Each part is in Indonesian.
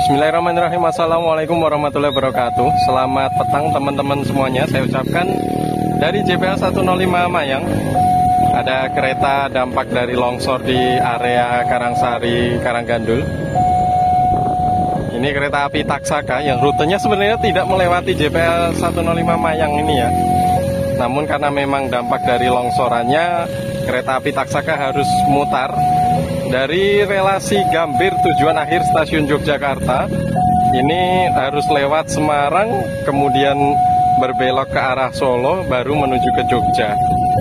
Bismillahirrahmanirrahim. Assalamualaikum warahmatullahi wabarakatuh. Selamat petang teman-teman semuanya. Saya ucapkan dari JPL 105 Mayang. Ada kereta dampak dari longsor di area Karangsari, Karanggandul. Ini kereta api Taksaka yang rutenya sebenarnya tidak melewati JPL 105 Mayang ini ya. Namun karena memang dampak dari longsorannya, kereta api Taksaka harus mutar dari relasi Gambir tujuan akhir stasiun Yogyakarta. Ini harus lewat Semarang, kemudian berbelok ke arah Solo, baru menuju ke Jogja.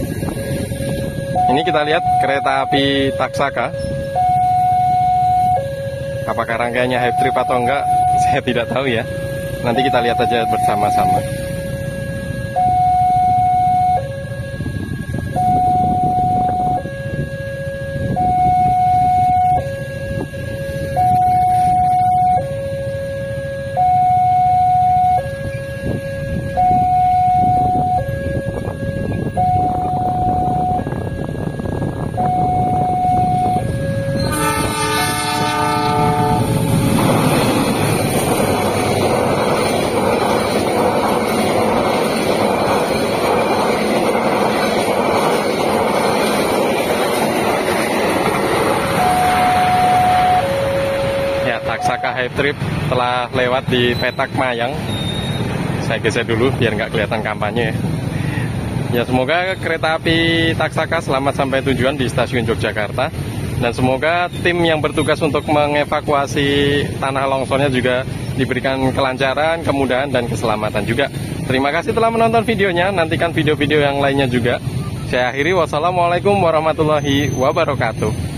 Ini kita lihat kereta api Taksaka. Apakah rangkaiannya hype trip atau enggak, saya tidak tahu ya. Nanti kita lihat aja bersama-sama. Taksaka Hype Trip telah lewat di Petak Mayang. Saya geser dulu biar nggak kelihatan kampanye ya. Semoga kereta api Taksaka selamat sampai tujuan di stasiun Yogyakarta. Dan semoga tim yang bertugas untuk mengevakuasi tanah longsornya juga diberikan kelancaran, kemudahan, dan keselamatan juga. Terima kasih telah menonton videonya. Nantikan video-video yang lainnya juga. Saya akhiri. Wassalamualaikum warahmatullahi wabarakatuh.